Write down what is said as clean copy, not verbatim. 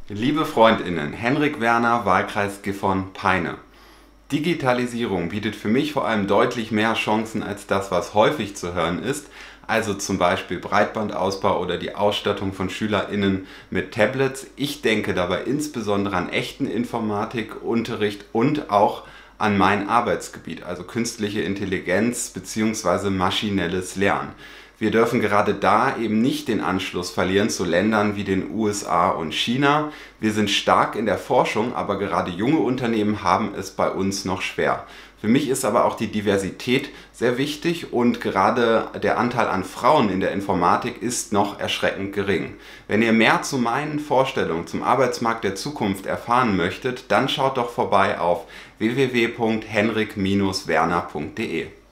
Liebe FreundInnen, Henrik Werner, Wahlkreis Gifhorn-Peine. Digitalisierung bietet für mich vor allem deutlich mehr Chancen als das, was häufig zu hören ist, also zum Beispiel Breitbandausbau oder die Ausstattung von SchülerInnen mit Tablets. Ich denke dabei insbesondere an echten Informatikunterricht und auch an mein Arbeitsgebiet, also künstliche Intelligenz bzw. maschinelles Lernen. Wir dürfen gerade da eben nicht den Anschluss verlieren zu Ländern wie den USA und China. Wir sind stark in der Forschung, aber gerade junge Unternehmen haben es bei uns noch schwer. Für mich ist aber auch die Diversität sehr wichtig und gerade der Anteil an Frauen in der Informatik ist noch erschreckend gering. Wenn ihr mehr zu meinen Vorstellungen zum Arbeitsmarkt der Zukunft erfahren möchtet, dann schaut doch vorbei auf www.henrik-werner.de.